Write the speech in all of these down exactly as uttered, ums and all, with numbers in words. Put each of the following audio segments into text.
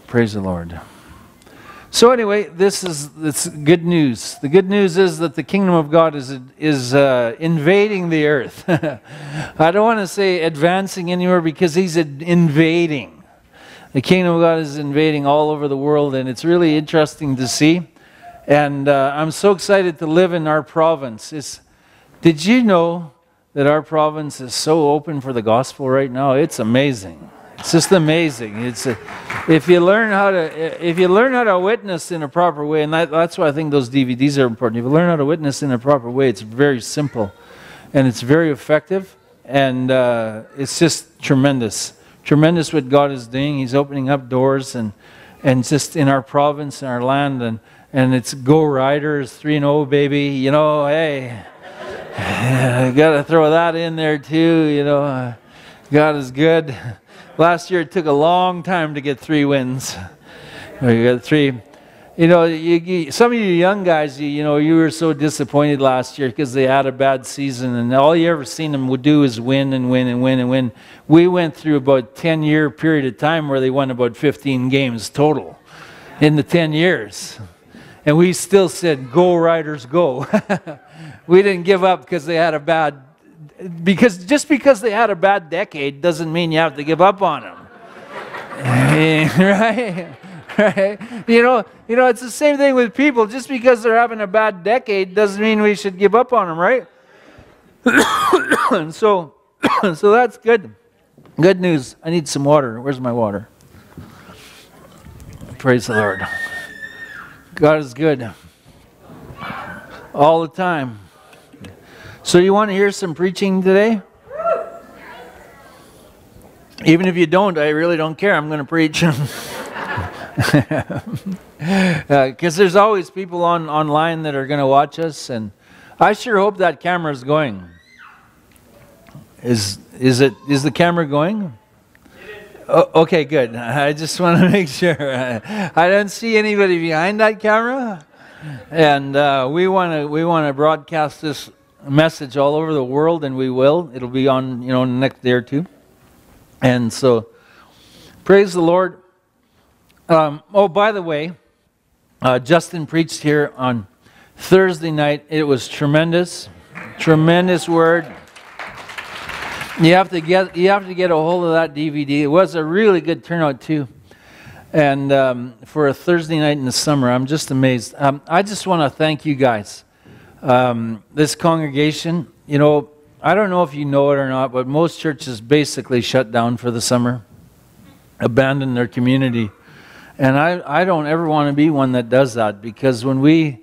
Praise the Lord. So anyway, this is this good news. The good news is that the kingdom of God is is uh, invading the earth. I don't want to say advancing anywhere because he's invading. The kingdom of God is invading all over the world, and it's really interesting to see. And uh, I'm so excited to live in our province. It's, did you know that our province is so open for the gospel right now? It's amazing. It's just amazing. It's a, if you learn how to if you learn how to witness in a proper way, and that, that's why I think those D V Ds are important. If you learn how to witness in a proper way, it's very simple, and it's very effective, and uh, it's just tremendous, tremendous what God is doing. He's opening up doors, and and just in our province, in our land, and and it's Go Riders three and oh, baby. You know, hey, I got to throw that in there too. You know, uh, God is good. Last year it took a long time to get three wins. We got three. You know, you, you, some of you young guys, you, you know, you were so disappointed last year because they had a bad season, and all you ever seen them would do is win and win and win and win. We went through about a ten-year period of time where they won about fifteen games total in the ten years. And we still said, "Go Riders, go." We didn't give up because they had a bad Because just because they had a bad decade doesn't mean you have to give up on them, right? Right? You know, you know, it's the same thing with people. Just because they're having a bad decade doesn't mean we should give up on them, right? And so, so that's good. Good news. I need some water. Where's my water? Praise the Lord. God is good all the time. So you want to hear some preaching today? Even if you don't, I really don't care. I'm going to preach. Because uh, there's always people on online that are going to watch us, and I sure hope that camera is going. Is is it is the camera going? Oh, okay, good. I just want to make sure. I don't see anybody behind that camera, and uh, we want to we want to broadcast this message all over the world, and we will. It'll be on, you know, next day or two. And so, praise the Lord. Um, oh, by the way, uh, Justin preached here on Thursday night. It was tremendous, tremendous word. You have to get you have to get a hold of that D V D. It was a really good turnout too. And um, for a Thursday night in the summer, I'm just amazed. Um, I just want to thank you guys. Um, this congregation, you know, I don't know if you know it or not, but most churches basically shut down for the summer, abandon their community. And I, I don't ever want to be one that does that, because when we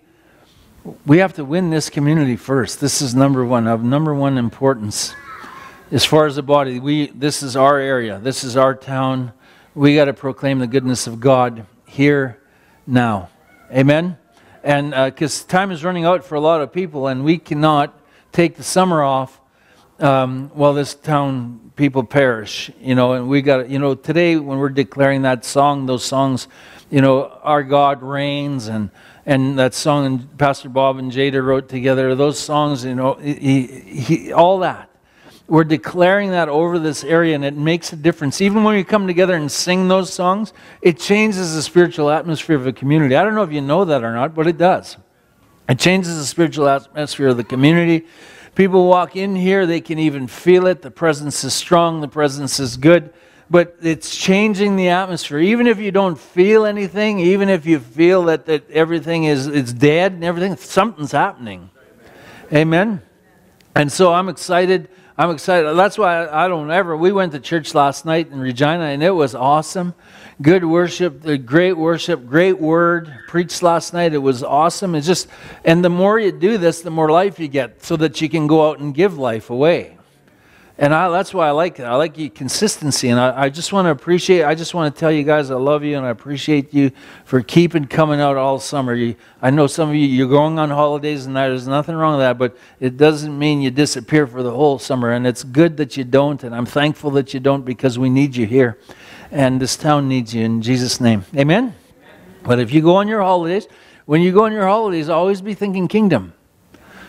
we have to win this community first. This is number one, of number one importance. As far as the body, we this is our area. This is our town. We got to proclaim the goodness of God here, now. Amen? And because uh, time is running out for a lot of people, and we cannot take the summer off um, while this town people perish. You know, and we got, you know, today when we're declaring that song, those songs, you know, Our God Reigns, and and that song and Pastor Bob and Jada wrote together, those songs, you know, he, he, all that. We're declaring that over this area, and it makes a difference. Even when we come together and sing those songs, it changes the spiritual atmosphere of the community. I don't know if you know that or not, but it does. It changes the spiritual atmosphere of the community. People walk in here, they can even feel it. The presence is strong, the presence is good, but it's changing the atmosphere. Even if you don't feel anything, even if you feel that, that everything is it's dead and everything, something's happening. Amen? And so I'm excited. I'm excited. That's why I, I don't ever... We went to church last night in Regina, and it was awesome. Good worship, great worship, great word. Preached last night. It was awesome. It's just... And the more you do this, the more life you get, so that you can go out and give life away. And I, that's why I like it. I like your consistency, and I, I just want to appreciate... I just want to tell you guys I love you, and I appreciate you for keeping coming out all summer. You, I know some of you, you're going on holidays, and there's nothing wrong with that, but it doesn't mean you disappear for the whole summer, and it's good that you don't, and I'm thankful that you don't, because we need you here, and this town needs you, in Jesus' name. Amen? But if you go on your holidays, when you go on your holidays, always be thinking kingdom.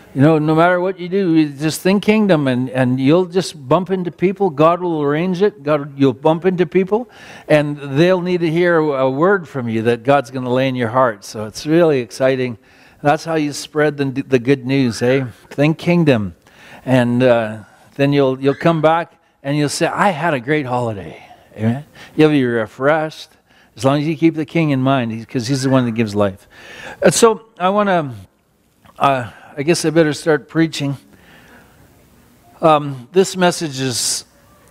You know, no matter what you do, you just think kingdom, and, and you'll just bump into people. God will arrange it. God, you'll bump into people, and they'll need to hear a word from you that God's going to lay in your heart. So it's really exciting. That's how you spread the, the good news, eh? Think kingdom. And uh, then you'll you'll come back and you'll say, I had a great holiday. Amen? You'll be refreshed as long as you keep the King in mind, because he's the one that gives life. And so I want to... Uh, I guess I better start preaching. Um, this message is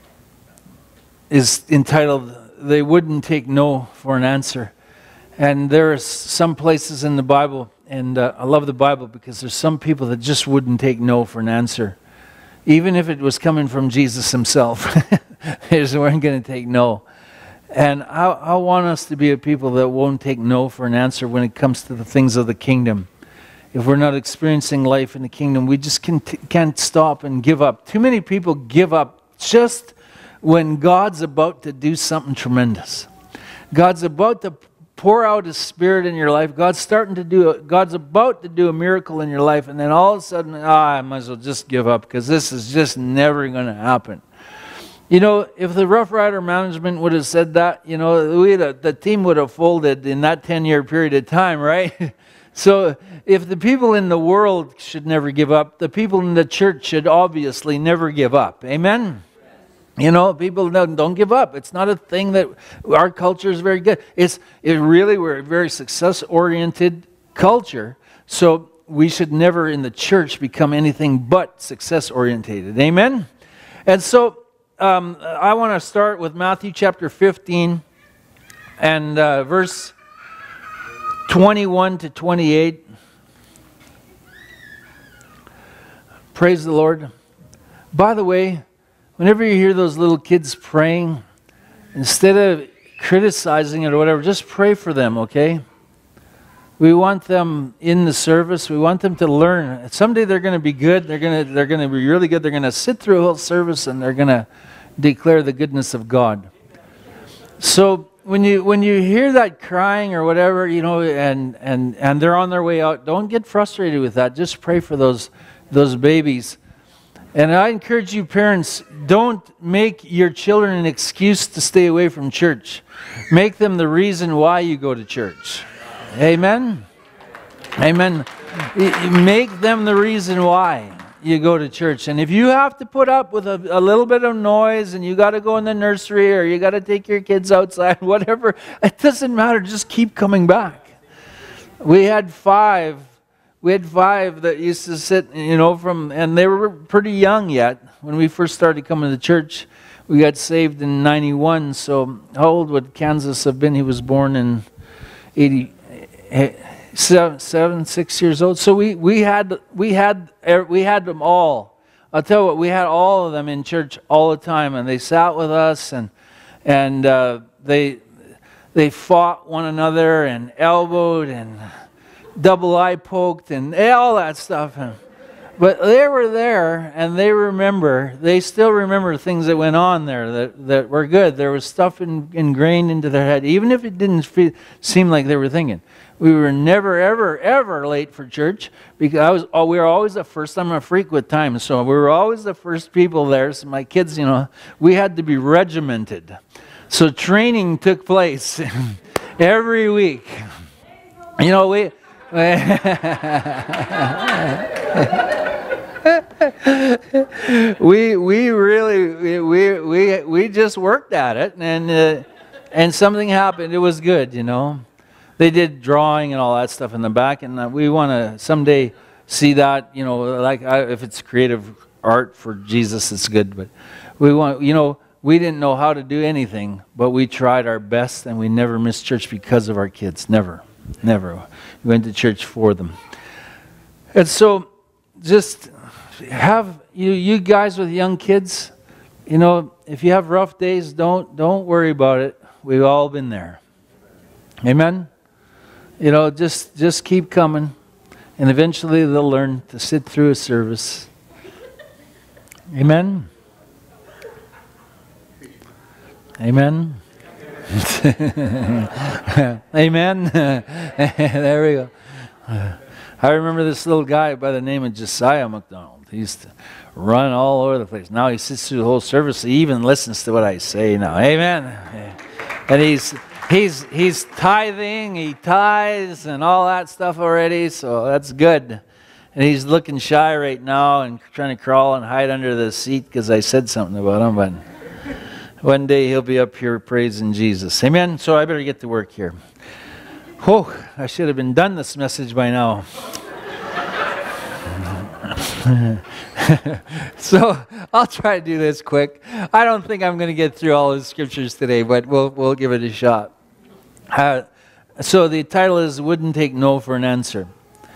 is entitled, They Wouldn't Take No for an Answer. And there are some places in the Bible, and uh, I love the Bible because there's some people that just wouldn't take no for an answer. Even if it was coming from Jesus himself. They just weren't going to take no. And I, I want us to be a people that won't take no for an answer when it comes to the things of the kingdom. If we're not experiencing life in the kingdom, we just can't, can't stop and give up. Too many people give up just when God's about to do something tremendous. God's about to pour out His Spirit in your life. God's starting to do it. God's about to do a miracle in your life, and then all of a sudden, ah, I might as well just give up because this is just never going to happen. You know, if the Rough Rider management would have said that, you know, we a, the team would have folded in that ten-year period of time, right? So if the people in the world should never give up, the people in the church should obviously never give up. Amen? You know, people don't, don't give up. It's not a thing that our culture is very good. It's it really, we're a very success-oriented culture. So we should never in the church become anything but success-orientated. Amen? And so um, I want to start with Matthew chapter fifteen and uh, verse twenty-one to twenty-eight. Praise the Lord. By the way, whenever you hear those little kids praying, instead of criticizing it or whatever, just pray for them, okay? We want them in the service. We want them to learn. Someday they're going to be good. They're going to they're going to be really good. They're going to sit through a whole service and they're going to declare the goodness of God. So when you when you hear that crying or whatever, you know, and and and they're on their way out, don't get frustrated with that. Just pray for those those babies. And I encourage you parents, don't make your children an excuse to stay away from church. Make them the reason why you go to church. Amen? Amen. Make them the reason why you go to church. And if you have to put up with a, a little bit of noise and you got to go in the nursery or you got to take your kids outside, whatever, it doesn't matter. Just keep coming back. We had five. We had five that used to sit, you know, from, and they were pretty young yet. When we first started coming to church, we got saved in ninety-one. So how old would Kansas have been? He was born in eighty-seven, seven, six years old. So we, we had we had we had them all. I'll tell you what, we had all of them in church all the time, and they sat with us, and and uh, they they fought one another and elbowed and double eye poked and all that stuff. But they were there and they remember, they still remember things that went on there that, that were good. There was stuff in, ingrained into their head, even if it didn't feel, seem like they were thinking. We were never, ever, ever late for church because I was, oh, we were always the first. I'm a freak with time, so we were always the first people there. So my kids, you know, we had to be regimented. So training took place every week. You know, we... we we really we we we just worked at it, and uh, and something happened. It was good, you know. They did drawing and all that stuff in the back, and uh, we want to someday see that, you know, like I, if it's creative art for Jesus, it's good. But we want, you know, we didn't know how to do anything, but we tried our best, and we never missed church because of our kids. Never. Never. We went to church for them. And so just have you you guys with young kids, you know, if you have rough days, don't don't worry about it. We've all been there. Amen. You know, just just keep coming, and eventually they'll learn to sit through a service. Amen. Amen. Amen. There we go. I remember this little guy by the name of Josiah McDonald. He used to run all over the place. Now he sits through the whole service. He even listens to what I say now. Amen. And he's he's he's tithing. He tithes and all that stuff already. So that's good. And he's looking shy right now and trying to crawl and hide under the seat because I said something about him. But one day he'll be up here praising Jesus. Amen. So I better get to work here. Oh, I should have been done this message by now. So I'll try to do this quick. I don't think I'm going to get through all the scriptures today, but we'll we'll give it a shot. Uh, so the title is "Wouldn't Take No for an Answer,"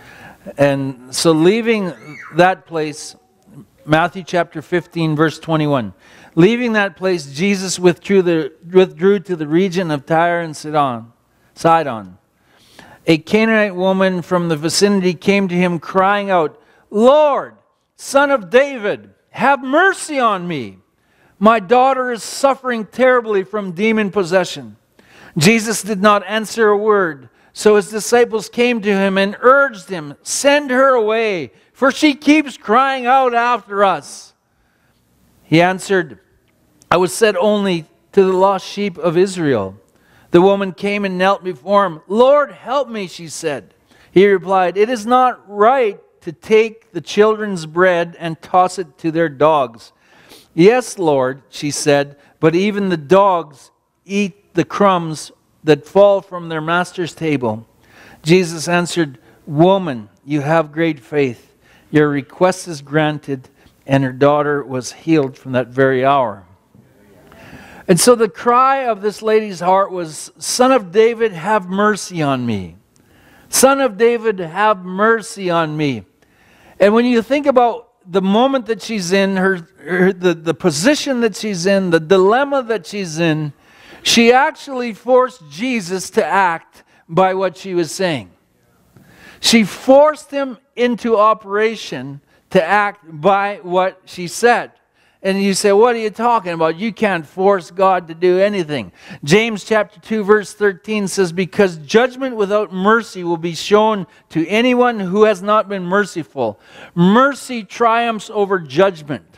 and so leaving that place, Matthew chapter fifteen, verse twenty-one. Leaving that place, Jesus withdrew the withdrew to the region of Tyre and Sidon. Sidon. A Canaanite woman from the vicinity came to him crying out, "Lord, Son of David, have mercy on me. My daughter is suffering terribly from demon possession." Jesus did not answer a word, so his disciples came to him and urged him, "Send her away, for she keeps crying out after us." He answered, "I was sent only to the lost sheep of Israel." The woman came and knelt before him. "Lord, help me," she said. He replied, "It is not right to take the children's bread and toss it to their dogs." "Yes, Lord," she said, "but even the dogs eat the crumbs that fall from their master's table." Jesus answered, "Woman, you have great faith. Your request is granted," and her daughter was healed from that very hour. And so the cry of this lady's heart was, "Son of David, have mercy on me. Son of David, have mercy on me." And when you think about the moment that she's in, her, her the, the position that she's in, the dilemma that she's in, she actually forced Jesus to act by what she was saying. She forced him into operation to act by what she said. And you say, "What are you talking about? You can't force God to do anything." James chapter two verse thirteen says, "Because judgment without mercy will be shown to anyone who has not been merciful. Mercy triumphs over judgment."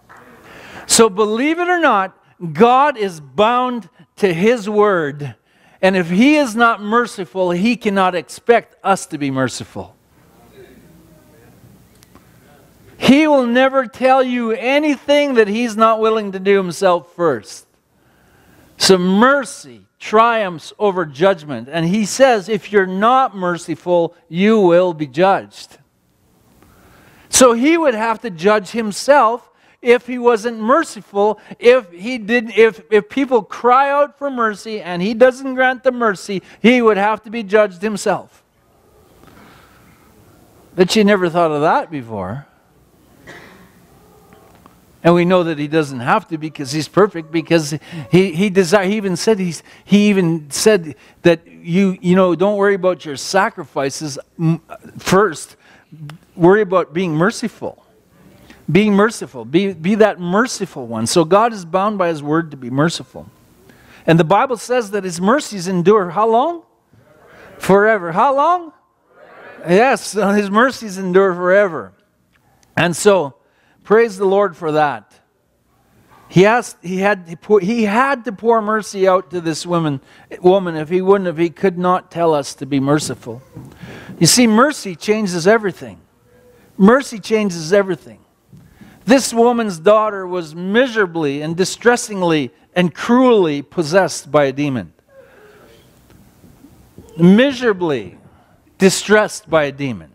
So believe it or not, God is bound to His word. And if He is not merciful, He cannot expect us to be merciful. He will never tell you anything that He's not willing to do Himself first. So mercy triumphs over judgment. And He says, if you're not merciful, you will be judged. So He would have to judge Himself if He wasn't merciful. If He did, if, if people cry out for mercy and He doesn't grant the mercy, He would have to be judged Himself. But you never thought of that before. And we know that He doesn't have to because He's perfect, because He He desire. He even said He's He even said that you you know don't worry about your sacrifices first. Worry about being merciful. Being merciful. Be be that merciful one. So God is bound by His word to be merciful. And the Bible says that His mercies endure how long? Forever. How long? Forever. Yes, His mercies endure forever. And so praise the Lord for that. He asked, he had, he, pour, he had to pour mercy out to this woman, woman. If He wouldn't have, He could not tell us to be merciful. You see, mercy changes everything. Mercy changes everything. This woman's daughter was miserably and distressingly and cruelly possessed by a demon. Miserably distressed by a demon.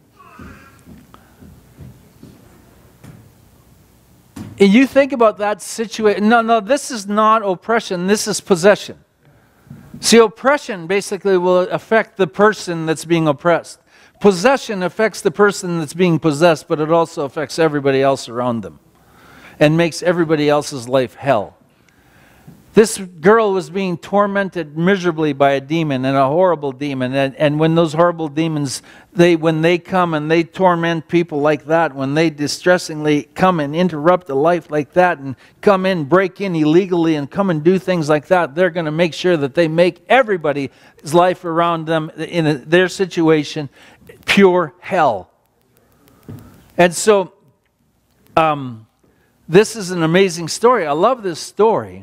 And you think about that situation. No, no, this is not oppression. This is possession. See, oppression basically will affect the person that's being oppressed. Possession affects the person that's being possessed, but it also affects everybody else around them and makes everybody else's life hell. This girl was being tormented miserably by a demon, and a horrible demon. And, and when those horrible demons, they when they come and they torment people like that, when they distressingly come and interrupt a life like that, and come in, break in illegally, and come and do things like that, they're going to make sure that they make everybody's life around them in a, their situation pure hell. And so, um, this is an amazing story. I love this story.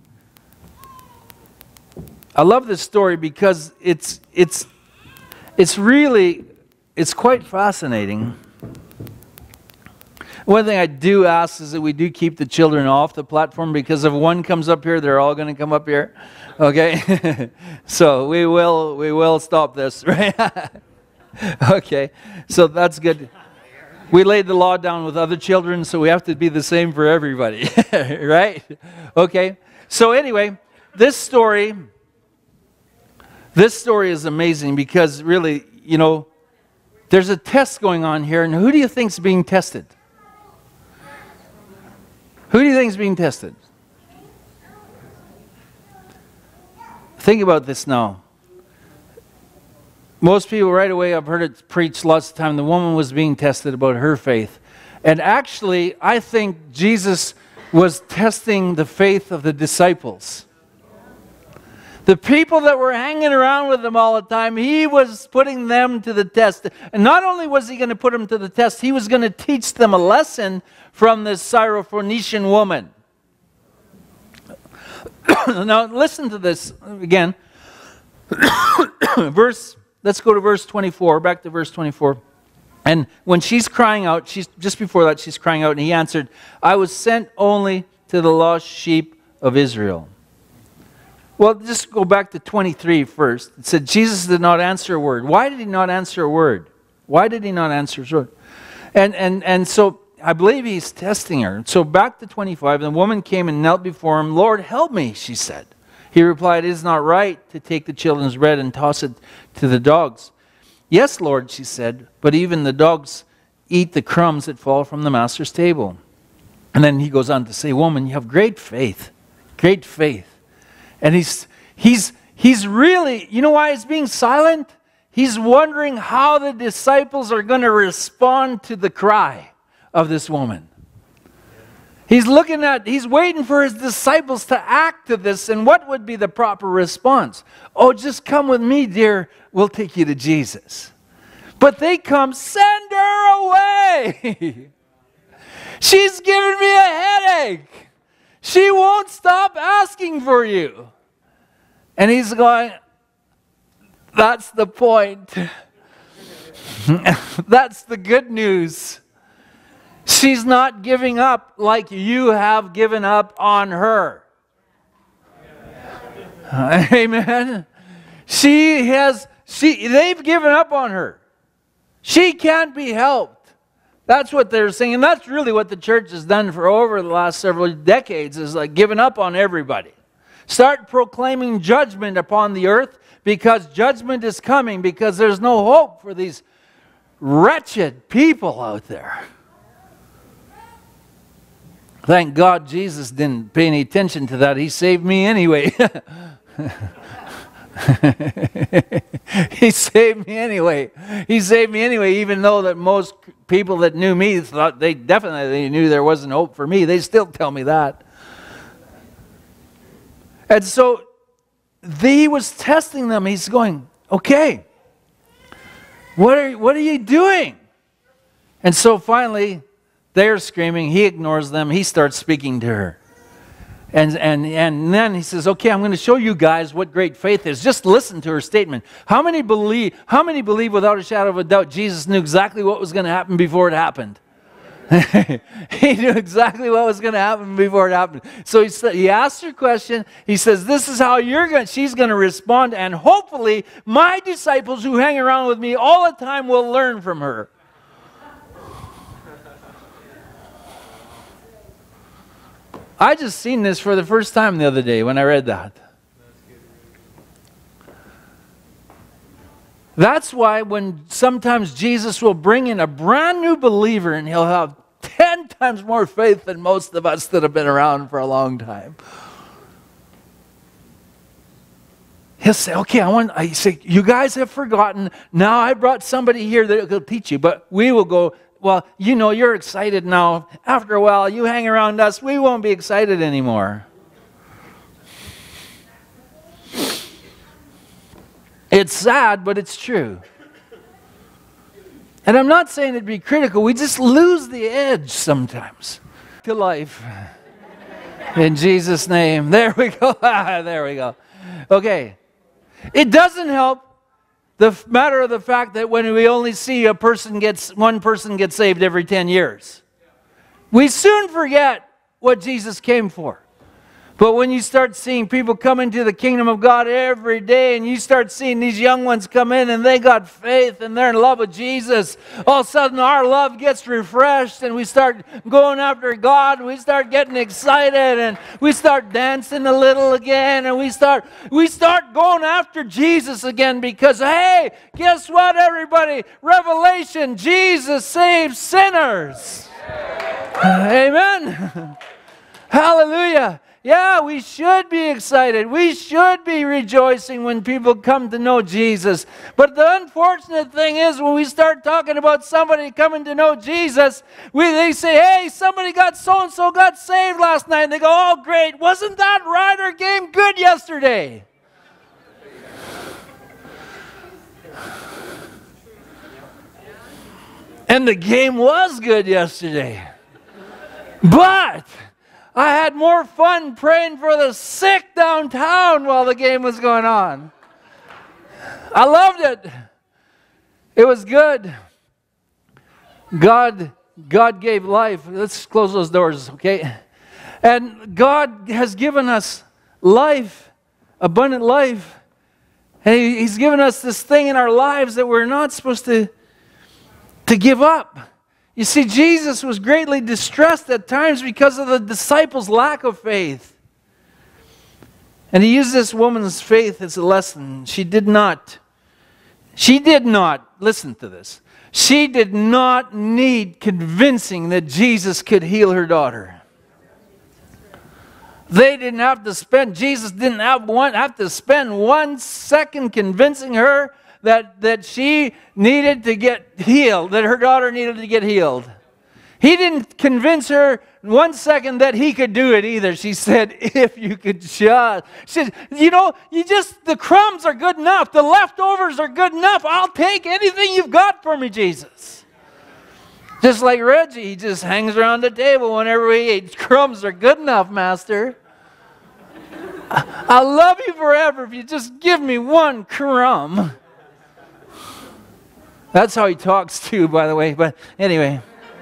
I love this story because it's it's it's really it's quite fascinating. One thing I do ask is that we do keep the children off the platform, because if one comes up here, they're all going to come up here. Okay, so we will we will stop this, right? Okay, so that's good. We laid the law down with other children, so we have to be the same for everybody, right? Okay, so anyway, this story. This story is amazing because really, you know, there's a test going on here, and who do you think is being tested? Who do you think is being tested? Think about this now. Most people right away, I've heard it preached lots of time, the woman was being tested about her faith. And actually, I think Jesus was testing the faith of the disciples. The people that were hanging around with him all the time, he was putting them to the test. And not only was he going to put them to the test, he was going to teach them a lesson from this Syrophoenician woman. Now listen to this again. Verse, let's go to verse twenty-four, back to verse twenty-four. And when she's crying out, she's just before that she's crying out, and he answered, I was sent only to the lost sheep of Israel. Well, just go back to twenty-three first. It said Jesus did not answer a word. Why did he not answer a word? Why did he not answer a word? And and and so I believe he's testing her. So back to twenty-five, the woman came and knelt before him. Lord, help me, she said. He replied, it is not right to take the children's bread and toss it to the dogs. Yes, Lord, she said, but even the dogs eat the crumbs that fall from the master's table. And then he goes on to say, woman, you have great faith, great faith. And he's, he's, he's really, you know why he's being silent? He's wondering how the disciples are going to respond to the cry of this woman. He's looking at, he's waiting for his disciples to act to this, and what would be the proper response? Oh, just come with me, dear. We'll take you to Jesus. But they come, send her away. She's giving me a headache. She won't stop asking for you. And he's going, that's the point. That's the good news. She's not giving up like you have given up on her. Amen. She has, she, they've given up on her. She can't be helped. That's what they're saying. And that's really what the church has done for over the last several decades, is like giving up on everybody. Start proclaiming judgment upon the earth, because judgment is coming, because there's no hope for these wretched people out there. Thank God Jesus didn't pay any attention to that. He saved me anyway. He saved me anyway. He saved me anyway, even though that most people that knew me thought they definitely knew there wasn't hope for me. They still tell me that. And so he was testing them. He's going, okay, what are, what are you doing? And so finally, they're screaming. He ignores them. He starts speaking to her. And, and, and then he says, okay, I'm going to show you guys what great faith is. Just listen to her statement. How many believe, how many believe without a shadow of a doubt Jesus knew exactly what was going to happen before it happened? He knew exactly what was going to happen before it happened. So he, said, he asked her question. He says, this is how you're going, she's going to respond. And hopefully my disciples who hang around with me all the time will learn from her. I just seen this for the first time the other day when I read that. That's why when sometimes Jesus will bring in a brand new believer and he'll have ten times more faith than most of us that have been around for a long time. He'll say, okay, I want, I say, you guys have forgotten. Now I brought somebody here that will teach you. But we will go, well, you know, you're excited now. After a while, you hang around us, we won't be excited anymore. It's sad, but it's true. And I'm not saying it'd be critical. We just lose the edge sometimes. To life. In Jesus' name. There we go. There we go. Okay. It doesn't help the matter of the fact that when we only see a person gets, one person gets saved every ten years. We soon forget what Jesus came for. But when you start seeing people come into the kingdom of God every day, and you start seeing these young ones come in and they got faith and they're in love with Jesus, all of a sudden our love gets refreshed and we start going after God. We start getting excited and we start dancing a little again, and we start we start going after Jesus again because, hey, guess what, everybody? Revelation, Jesus saves sinners. Amen. Hallelujah. Yeah, we should be excited. We should be rejoicing when people come to know Jesus. But the unfortunate thing is when we start talking about somebody coming to know Jesus, we, they say, hey, somebody got so-and-so got saved last night. And they go, oh, great. Wasn't that Rider game good yesterday? And the game was good yesterday. But I had more fun praying for the sick downtown while the game was going on. I loved it. It was good. God, God gave life. Let's close those doors, okay? And God has given us life, abundant life. And he, He's given us this thing in our lives that we're not supposed to, to give up. You see, Jesus was greatly distressed at times because of the disciples' lack of faith. And he used this woman's faith as a lesson. She did not, she did not, listen to this, she did not need convincing that Jesus could heal her daughter. They didn't have to spend, Jesus didn't have, one, have to spend one second convincing her That, that she needed to get healed, that her daughter needed to get healed. He didn't convince her one second that he could do it either. She said, if you could just. She said, you know, you just, the crumbs are good enough. The leftovers are good enough. I'll take anything you've got for me, Jesus. Just like Reggie, he just hangs around the table whenever we eat. Crumbs are good enough, Master. I'll love you forever if you just give me one crumb. That's how he talks too, by the way. But anyway.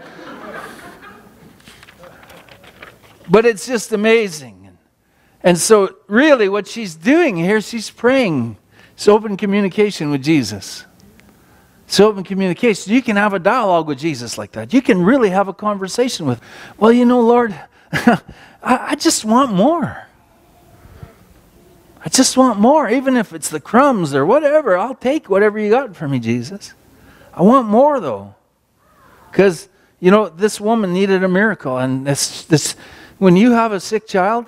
But it's just amazing. And so really what she's doing here, she's praying. It's open communication with Jesus. It's open communication. You can have a dialogue with Jesus like that. You can really have a conversation with, well, you know, Lord, I, I just want more. I just want more. Even if it's the crumbs or whatever, I'll take whatever you got for me, Jesus. I want more, though, because, you know, this woman needed a miracle. And this, this, when you have a sick child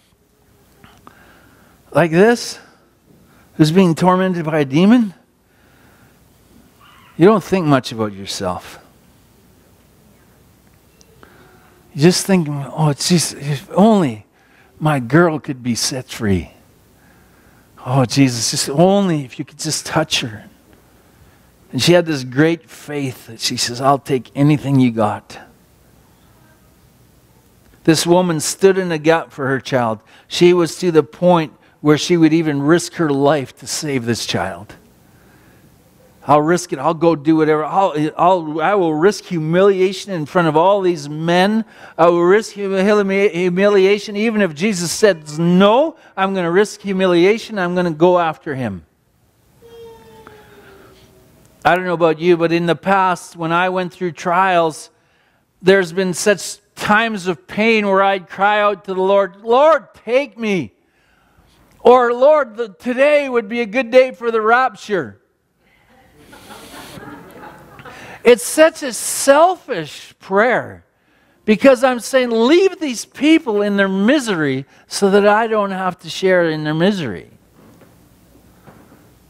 like this, who's being tormented by a demon, you don't think much about yourself. You just think, oh, it's just, if only my girl could be set free. Oh, Jesus, just only if you could just touch her. And she had this great faith that she says, I'll take anything you got. This woman stood in the gap for her child. She was to the point where she would even risk her life to save this child. I'll risk it. I'll go do whatever. I'll, I'll, I will risk humiliation in front of all these men. I will risk humiliation. Even if Jesus says no, I'm going to risk humiliation. I'm going to go after him. I don't know about you, but in the past, when I went through trials, there's been such times of pain where I'd cry out to the Lord, Lord, take me. Or, Lord, the, today would be a good day for the rapture. It's such a selfish prayer because I'm saying, leave these people in their misery so that I don't have to share in their misery.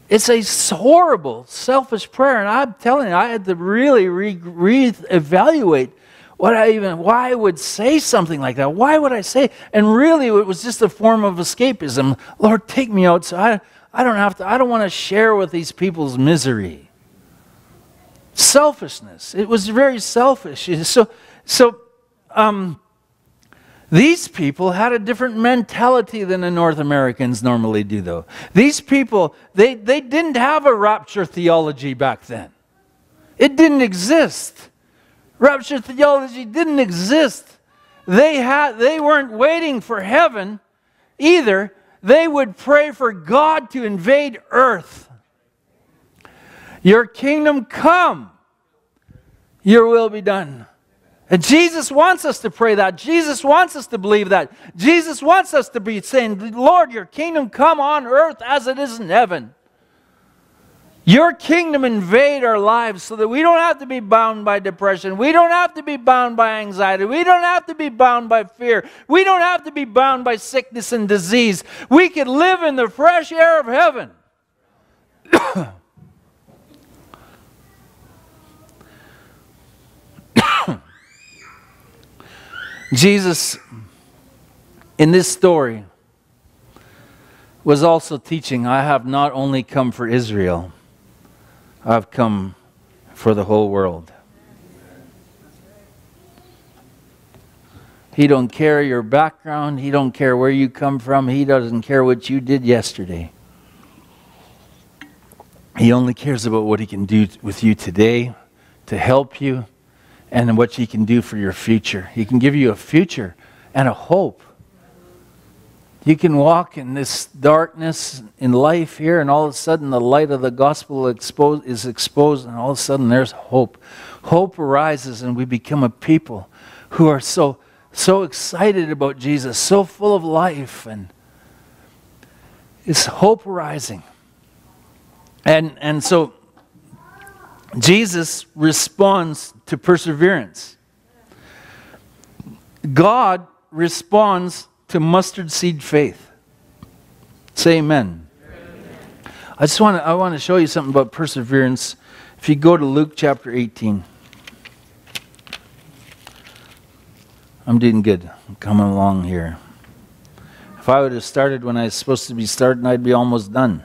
It's a horrible, selfish prayer. And I'm telling you, I had to really re- re-evaluate what I even, why I would say something like that. Why would I say? And really, it was just a form of escapism. Lord, take me out so I, I don't have to, I don't want to share with these people's misery. Selfishness. It was very selfish. So, so um, these people had a different mentality than the North Americans normally do, though. These people, they, they didn't have a rapture theology back then. It didn't exist. Rapture theology didn't exist. They had, they weren't waiting for heaven either. They would pray for God to invade earth. Your kingdom come, your will be done. And Jesus wants us to pray that. Jesus wants us to believe that. Jesus wants us to be saying, Lord, your kingdom come on earth as it is in heaven. Your kingdom invade our lives so that we don't have to be bound by depression. We don't have to be bound by anxiety. We don't have to be bound by fear. We don't have to be bound by sickness and disease. We can live in the fresh air of heaven. Jesus, in this story, was also teaching, I have not only come for Israel, I've come for the whole world. He don't care your background. He don't care where you come from. He doesn't care what you did yesterday. He only cares about what he can do with you today to help you, and what he can do for your future. He can give you a future and a hope. You can walk in this darkness in life here, and all of a sudden the light of the gospel expose, is exposed, and all of a sudden there's hope. Hope arises, and we become a people who are so, so excited about Jesus, so full of life, and it's hope arising. And, and so Jesus responds to perseverance. God responds to mustard seed faith. Say amen. Amen. I just want to I want to show you something about perseverance. If you go to Luke chapter eighteen. I'm doing good. I'm coming along here. If I would have started when I was supposed to be starting, I'd be almost done.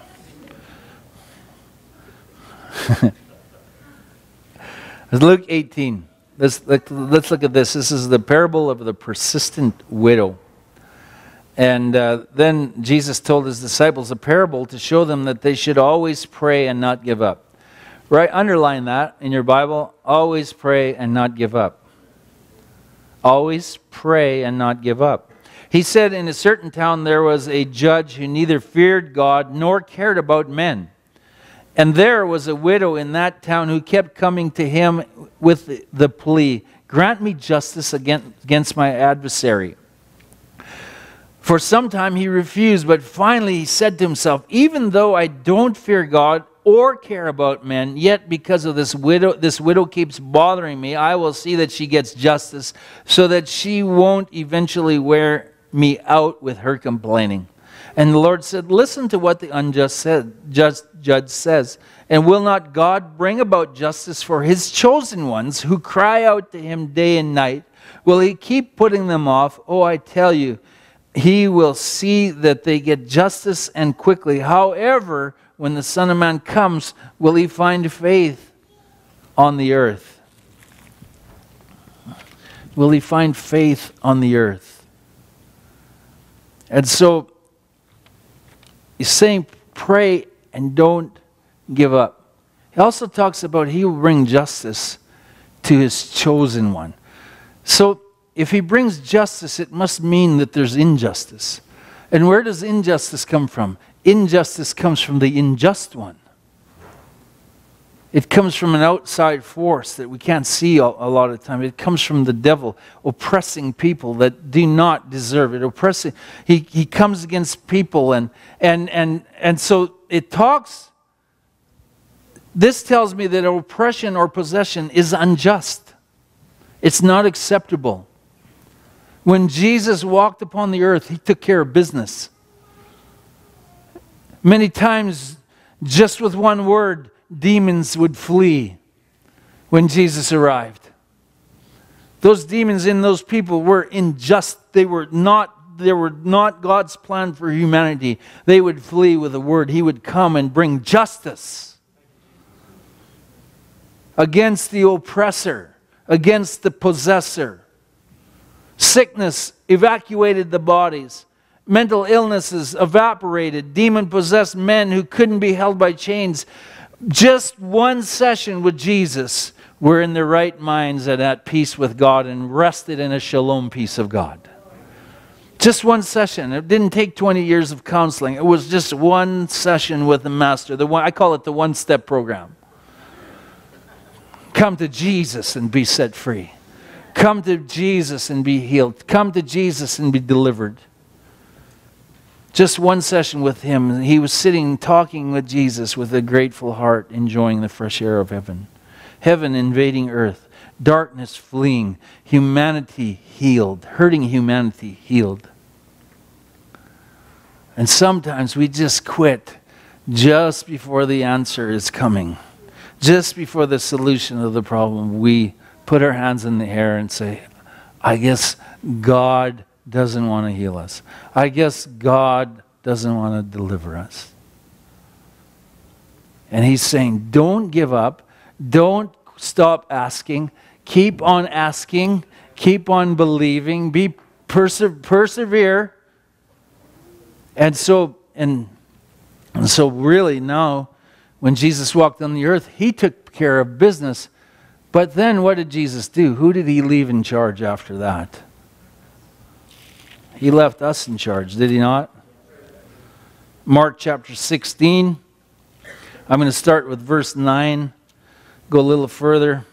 Luke eighteen. Let's, let's look at this. This is the parable of the persistent widow. And uh, then Jesus told his disciples a parable to show them that they should always pray and not give up. Right? Underline that in your Bible. Always pray and not give up. Always pray and not give up. He said in a certain town there was a judge who neither feared God nor cared about men. And there was a widow in that town who kept coming to him with the plea, grant me justice against my adversary. For some time he refused, but finally he said to himself, even though I don't fear God or care about men, yet because of this widow, this widow keeps bothering me, I will see that she gets justice so that she won't eventually wear me out with her complaining. And the Lord said, listen to what the unjust said, just judge says. And will not God bring about justice for his chosen ones who cry out to him day and night? Will he keep putting them off? Oh, I tell you, he will see that they get justice and quickly. However, when the Son of Man comes, will he find faith on the earth? Will he find faith on the earth? And so, he's saying, pray and don't give up. He also talks about he will bring justice to his chosen one. So, if he brings justice, it must mean that there's injustice. And where does injustice come from? Injustice comes from the unjust one. It comes from an outside force that we can't see a, a lot of the time. It comes from the devil oppressing people that do not deserve it. Oppressing, he, he comes against people, and and and and so it talks. This tells me that oppression or possession is unjust. It's not acceptable. When Jesus walked upon the earth, he took care of business. Many times Just with one word, demons would flee when Jesus arrived. Those demons in those people were unjust. They were not, they were not God's plan for humanity. They would flee with a word. He would come and bring justice against the oppressor, against the possessor. Sickness evacuated the bodies. Mental illnesses evaporated. Demon-possessed men who couldn't be held by chains. Just one session with Jesus were in their right minds and at peace with God and rested in a shalom peace of God. Just one session. It didn't take twenty years of counseling. It was just one session with the Master. The one, I call it the one-step program. Come to Jesus and be set free. Come to Jesus and be healed. Come to Jesus and be delivered. Just one session with him. He was sitting talking with Jesus with a grateful heart, enjoying the fresh air of heaven. Heaven invading earth. Darkness fleeing. Humanity healed. Hurting humanity healed. And sometimes we just quit just before the answer is coming. Just before the solution of the problem, we put our hands in the air and say, I guess God doesn't want to heal us. I guess God doesn't want to deliver us. And he's saying, don't give up. Don't stop asking. Keep on asking. Keep on believing. Be perse- persevere. And so, and, and so really now, when Jesus walked on the earth, he took care of business. But then what did Jesus do? Who did he leave in charge after that? He left us in charge, did he not? Mark chapter sixteen. I'm going to start with verse nine. Go a little further.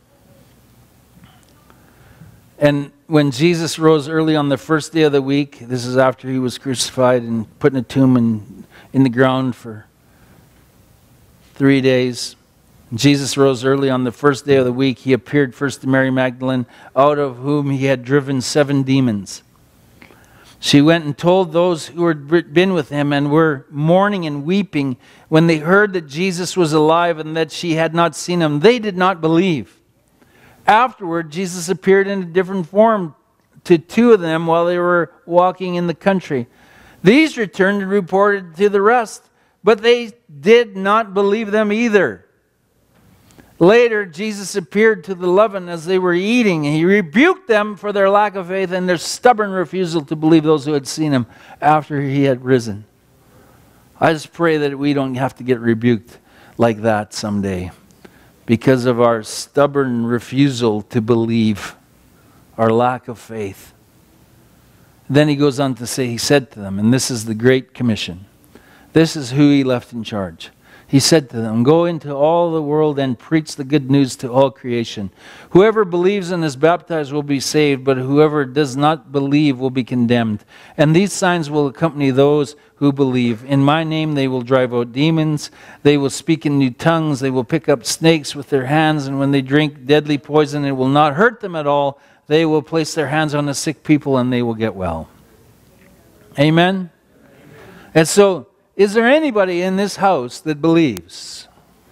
And when Jesus rose early on the first day of the week, this is after he was crucified and put in a tomb in, in the ground for three days. Jesus rose early on the first day of the week. He appeared first to Mary Magdalene, out of whom he had driven seven demons. She went and told those who had been with him and were mourning and weeping when they heard that Jesus was alive and that she had not seen him. They did not believe. Afterward, Jesus appeared in a different form to two of them while they were walking in the country. These returned and reported to the rest, but they did not believe them either. Later, Jesus appeared to the eleven as they were eating. He rebuked them for their lack of faith and their stubborn refusal to believe those who had seen him after he had risen. I just pray that we don't have to get rebuked like that someday because of our stubborn refusal to believe, our lack of faith. Then he goes on to say, he said to them, and this is the Great Commission. This is who he left in charge. He said to them, go into all the world and preach the good news to all creation. Whoever believes and is baptized will be saved, but whoever does not believe will be condemned. And these signs will accompany those who believe. In my name they will drive out demons. They will speak in new tongues. They will pick up snakes with their hands. And when they drink deadly poison, it will not hurt them at all. They will place their hands on the sick people and they will get well. Amen? And so, is there anybody in this house that believes?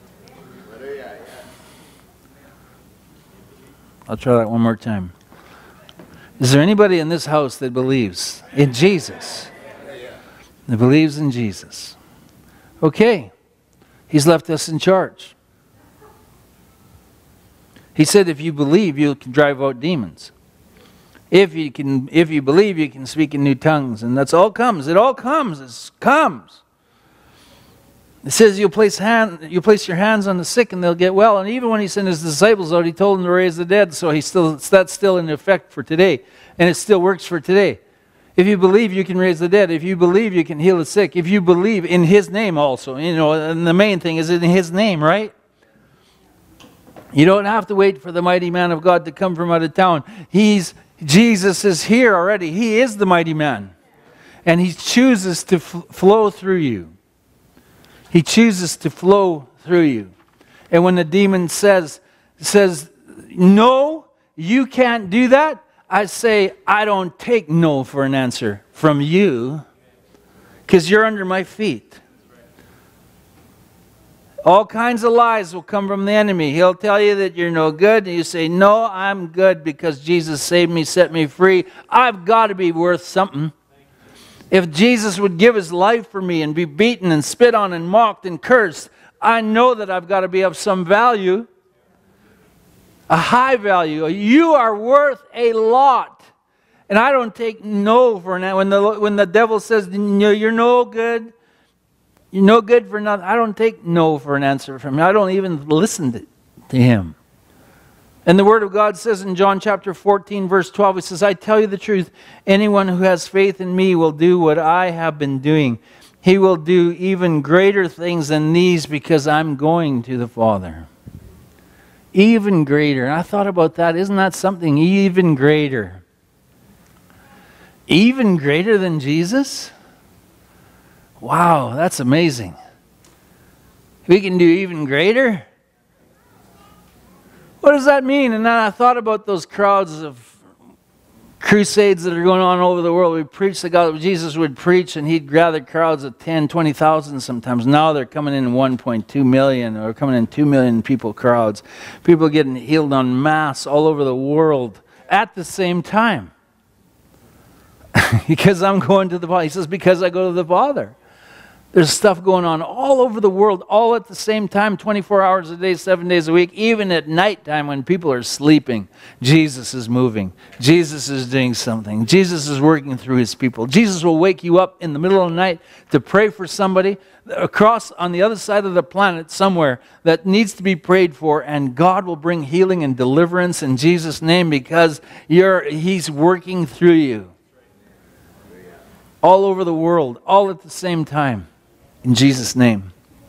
I'll try that one more time. Is there anybody in this house that believes in Jesus? That believes in Jesus. Okay. He's left us in charge. He said if you believe, you can drive out demons. If you can, if you believe, you can speak in new tongues. And that's all comes. It all comes. It comes. It says you'll place, hand, you'll place your hands on the sick and they'll get well. And even when he sent his disciples out, he told them to raise the dead. So he still, that's still in effect for today. And it still works for today. If you believe, you can raise the dead. If you believe, you can heal the sick. If you believe in his name also. You know, and the main thing is in his name, right? You don't have to wait for the mighty man of God to come from out of town. He's, Jesus is here already. He is the mighty man. And he chooses to f- flow through you. He chooses to flow through you. And when the demon says, says, no, you can't do that, I say, I don't take no for an answer from you because you're under my feet. All kinds of lies will come from the enemy. He'll tell you that you're no good, and you say, no, I'm good because Jesus saved me, set me free. I've got to be worth something. If Jesus would give his life for me and be beaten and spit on and mocked and cursed, I know that I've got to be of some value, a high value. You are worth a lot. And I don't take no for an answer. When the, when the devil says, you're no good, you're no good for nothing, I don't take no for an answer from him. I don't even listen to, to him. And the Word of God says in John chapter fourteen, verse twelve, it says, I tell you the truth, anyone who has faith in me will do what I have been doing. He will do even greater things than these because I'm going to the Father. Even greater. And I thought about that. Isn't that something? Even greater. Even greater than Jesus? Wow, that's amazing. We can do even greater? What does that mean? And then I thought about those crowds of crusades that are going on all over the world. We preach the gospel. Jesus would preach and he'd gather crowds of ten, twenty thousand sometimes. Now they're coming in one point two million or coming in two million people crowds. People getting healed en masse all over the world at the same time. Because I'm going to the Father. He says, because I go to the Father. There's stuff going on all over the world, all at the same time, twenty-four hours a day, seven days a week, even at nighttime when people are sleeping. Jesus is moving. Jesus is doing something. Jesus is working through his people. Jesus will wake you up in the middle of the night to pray for somebody across on the other side of the planet somewhere that needs to be prayed for, and God will bring healing and deliverance in Jesus' name because you're, he's working through you. All over the world, all at the same time. In Jesus' name.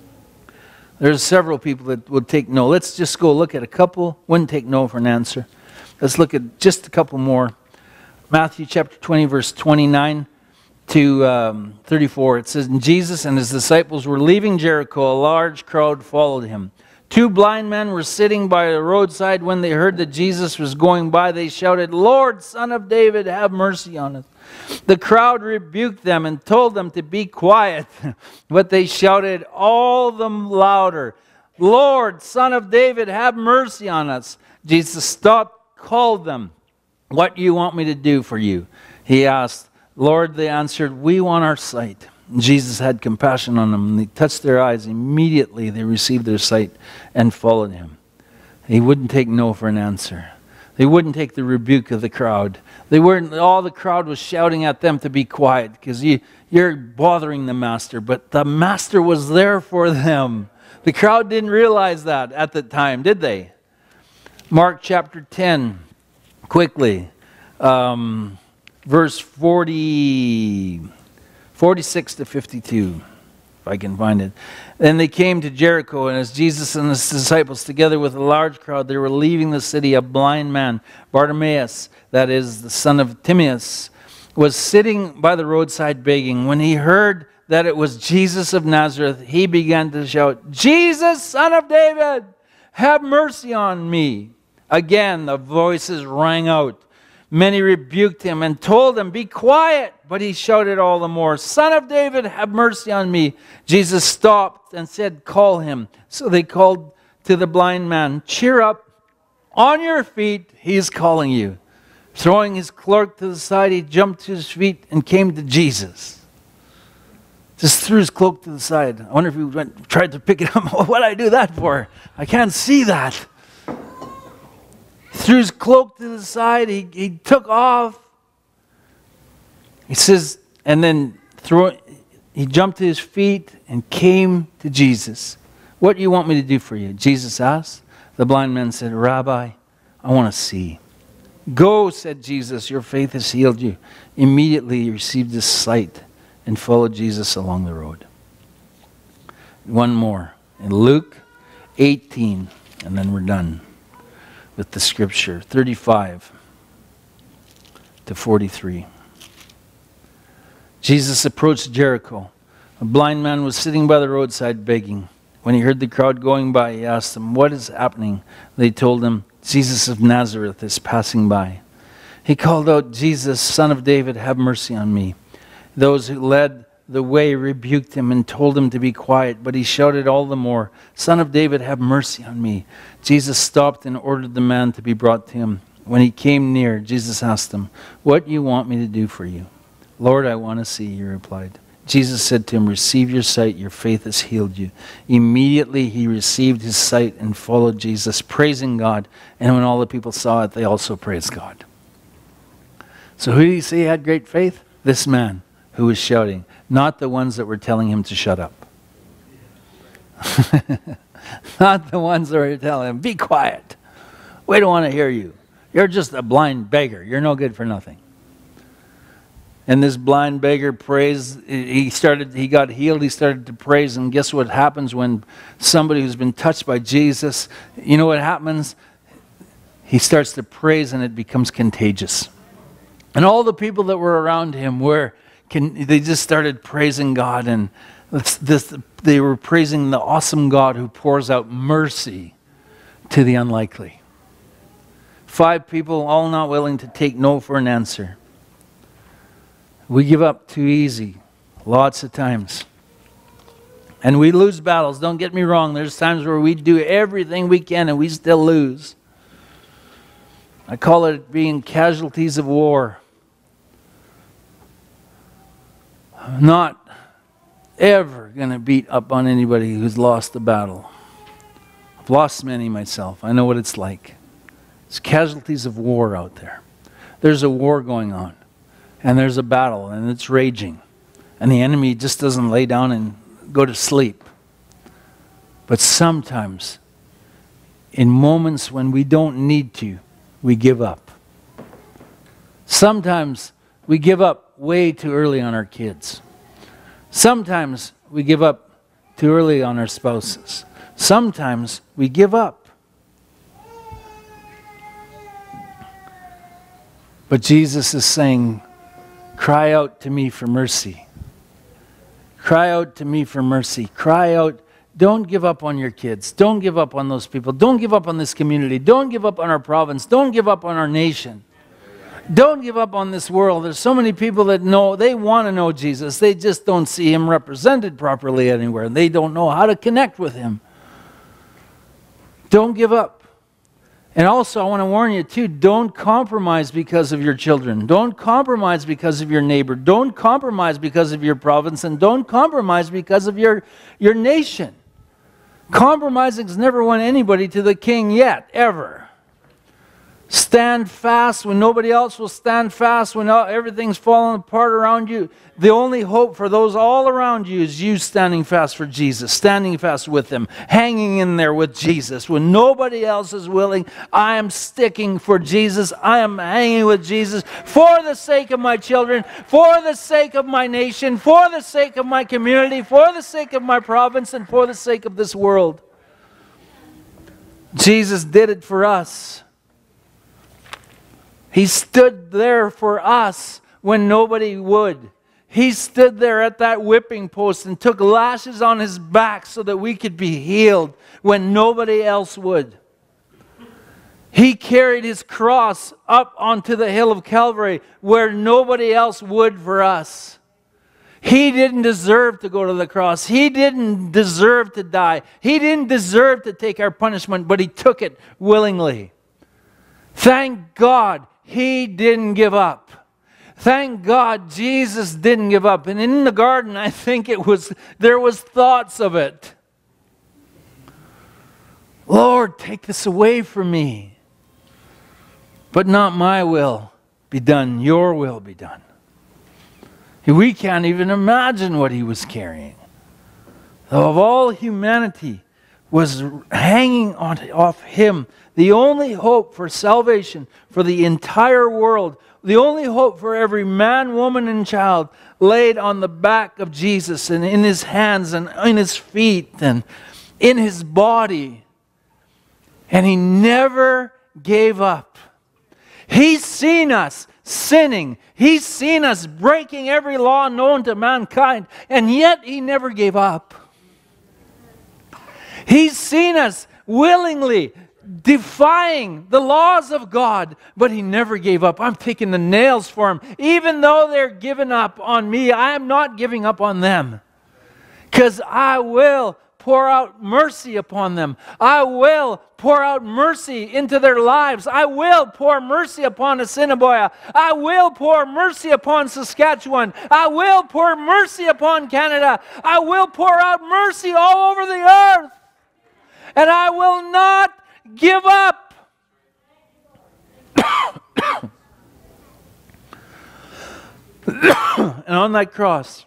There's several people that would take no. Let's just go look at a couple. Wouldn't take no for an answer. Let's look at just a couple more. Matthew chapter twenty, verse twenty-nine to um, thirty-four. It says, and Jesus and his disciples were leaving Jericho. A large crowd followed him. Two blind men were sitting by the roadside. When they heard that Jesus was going by, they shouted, Lord, Son of David, have mercy on us. The crowd rebuked them and told them to be quiet, but they shouted all the louder, Lord, Son of David, have mercy on us. Jesus stopped, called them. What do you want me to do for you? He asked. Lord, they answered, we want our sight. And Jesus had compassion on them, and he touched their eyes. Immediately they received their sight and followed him. He wouldn't take no for an answer. They wouldn't take the rebuke of the crowd. They weren't. All the crowd was shouting at them to be quiet because you, you're bothering the master. But the master was there for them. The crowd didn't realize that at the time, did they? Mark chapter ten, quickly. Um, verse forty, forty-six to fifty-two. If I can find it. Then they came to Jericho, and as Jesus and his disciples, together with a large crowd, they were leaving the city, a blind man, Bartimaeus, that is the son of Timaeus, was sitting by the roadside begging. When he heard that it was Jesus of Nazareth, he began to shout, Jesus, Son of David, have mercy on me. Again, the voices rang out. Many rebuked him and told him, be quiet. But he shouted all the more, Son of David, have mercy on me. Jesus stopped and said, call him. So they called to the blind man, cheer up, on your feet, he is calling you. Throwing his cloak to the side, he jumped to his feet and came to Jesus. Just threw his cloak to the side. I wonder if he went, tried to pick it up. What did I do that for? I can't see that. Threw his cloak to the side. He, he took off. He says, and then threw, he jumped to his feet and came to Jesus. What do you want me to do for you? Jesus asked. The blind man said, Rabbi, I want to see. Go, said Jesus, your faith has healed you. Immediately he received his sight and followed Jesus along the road. One more. In Luke eighteen, and then we're done with the scripture, thirty-five to forty-three. Jesus approached Jericho. A blind man was sitting by the roadside begging. When he heard the crowd going by, he asked them, what is happening? They told him, Jesus of Nazareth is passing by. He called out, Jesus, Son of David, have mercy on me. Those who led the way, rebuked him and told him to be quiet, but he shouted all the more, "Son of David, have mercy on me." Jesus stopped and ordered the man to be brought to him. When he came near, Jesus asked him, "What do you want me to do for you?" "Lord, I want to see," he replied. Jesus said to him, "Receive your sight, your faith has healed you." Immediately he received his sight and followed Jesus, praising God. And when all the people saw it, they also praised God. So who did he say had great faith? This man who was shouting, not the ones that were telling him to shut up. Not the ones that were telling him, "Be quiet. We don't want to hear you. You're just a blind beggar. You're no good for nothing." And this blind beggar praised, he started, he got healed, he started to praise, and guess what happens when somebody who's been touched by Jesus, you know what happens? He starts to praise and it becomes contagious. And all the people that were around him were, can, they just started praising God, and this, they were praising the awesome God who pours out mercy to the unlikely. Five people, all not willing to take no for an answer. We give up too easy, lots of times. And we lose battles. Don't get me wrong. There's times where we do everything we can and we still lose. I call it being casualties of war. I'm not ever going to beat up on anybody who's lost a battle. I've lost many myself. I know what it's like. It's casualties of war out there. There's a war going on. And there's a battle, and it's raging. And the enemy just doesn't lay down and go to sleep. But sometimes, in moments when we don't need to, we give up. Sometimes we give up way too early on our kids. Sometimes we give up too early on our spouses. Sometimes we give up. But Jesus is saying, cry out to me for mercy. Cry out to me for mercy. Cry out. Don't give up on your kids. Don't give up on those people. Don't give up on this community. Don't give up on our province. Don't give up on our nation. Don't give up on this world. There's so many people that know, they want to know Jesus. They just don't see him represented properly anywhere. They don't know how to connect with him. Don't give up. And also, I want to warn you too, don't compromise because of your children. Don't compromise because of your neighbor. Don't compromise because of your province. And don't compromise because of your, your nation. Compromising has never won anybody to the king yet, ever. Stand fast when nobody else will stand fast, when everything's falling apart around you. The only hope for those all around you is you standing fast for Jesus, standing fast with him, hanging in there with Jesus. When nobody else is willing, I am sticking for Jesus. I am hanging with Jesus for the sake of my children, for the sake of my nation, for the sake of my community, for the sake of my province, and for the sake of this world. Jesus did it for us. He stood there for us when nobody would. He stood there at that whipping post and took lashes on his back so that we could be healed when nobody else would. He carried his cross up onto the hill of Calvary where nobody else would for us. He didn't deserve to go to the cross. He didn't deserve to die. He didn't deserve to take our punishment, but he took it willingly. Thank God he didn't give up. Thank God Jesus didn't give up. And in the garden, I think it was there was thoughts of it. Lord, take this away from me. But not my will be done, your will be done. We can't even imagine what he was carrying. Of all humanity was hanging on, off him. The only hope for salvation for the entire world, the only hope for every man, woman, and child laid on the back of Jesus and in his hands and in his feet and in his body. And he never gave up. He's seen us sinning. He's seen us breaking every law known to mankind, and yet he never gave up. He's seen us willingly defying the laws of God, but he never gave up. I'm taking the nails for him. Even though they're giving up on me, I am not giving up on them. Because I will pour out mercy upon them. I will pour out mercy into their lives. I will pour mercy upon Assiniboia. I will pour mercy upon Saskatchewan. I will pour mercy upon Canada. I will pour out mercy all over the earth. And I will not give up. And on that cross,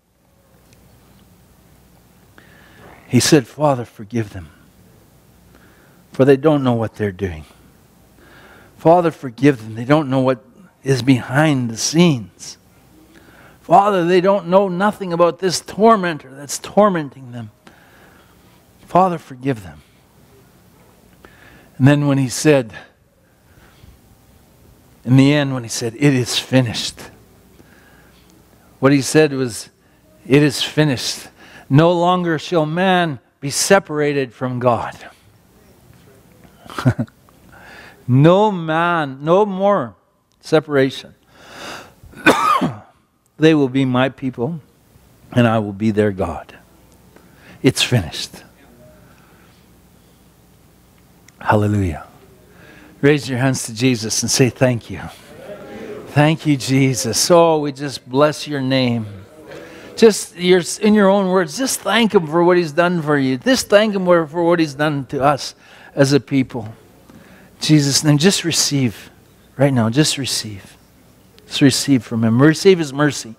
he said, Father, forgive them, for they don't know what they're doing. Father, forgive them. They don't know what is behind the scenes. Father, they don't know nothing about this tormentor that's tormenting them. Father, forgive them. And then when he said, in the end, when he said, it is finished, what he said was, it is finished. No longer shall man be separated from God. No man, no more separation. They will be my people, and I will be their God. It's finished. Hallelujah. Raise your hands to Jesus and say thank you. Thank you, Jesus. Oh, we just bless your name. Just your, in your own words, just thank him for what he's done for you. Just thank him for, for what he's done to us as a people. In Jesus' name, just receive. Right now, just receive. Just receive from him. Receive his mercy.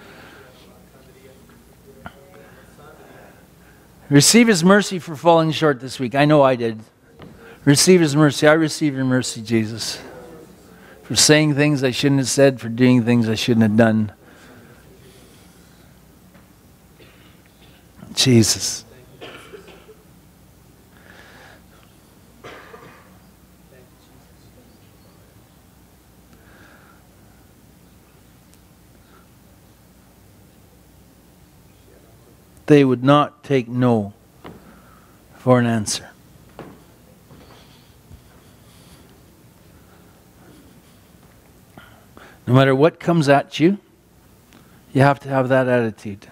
Receive his mercy for falling short this week. I know I did. Receive his mercy. I receive your mercy, Jesus. For saying things I shouldn't have said, for doing things I shouldn't have done. Jesus. They would not take no for an answer. No matter what comes at you, you have to have that attitude.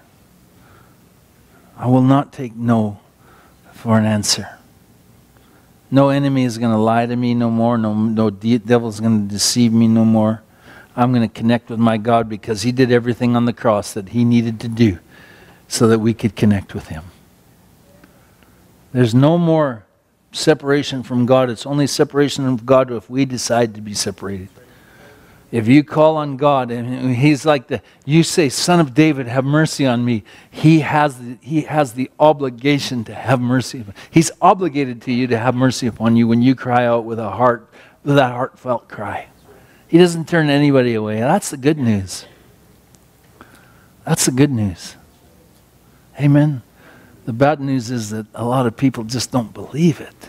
I will not take no for an answer. No enemy is going to lie to me no more. No, no devil is going to deceive me no more. I'm going to connect with my God because he did everything on the cross that he needed to do so that we could connect with him. There's no more separation from God. It's only separation from God if we decide to be separated. If you call on God and he's like the, you say, Son of David, have mercy on me. He has the, he has the obligation to have mercy. He's obligated to you to have mercy upon you when you cry out with a heart, with that heartfelt cry. He doesn't turn anybody away. That's the good news. That's the good news. Amen. The bad news is that a lot of people just don't believe it.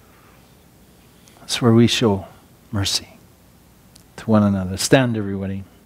That's where we show mercy to one another. Stand, everybody.